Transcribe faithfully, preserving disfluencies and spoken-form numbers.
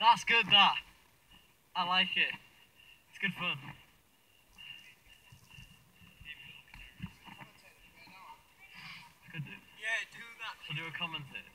That's good, that. I like it. It's good fun. I could do. Yeah, do that. I'll do a commentator.